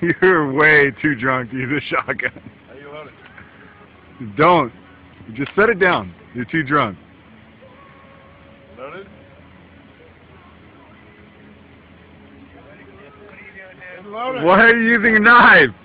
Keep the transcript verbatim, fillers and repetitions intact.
You're way too drunk to use a shotgun. How you load it? Don't. Just set it down. You're too drunk. Loaded? Why are you using a knife?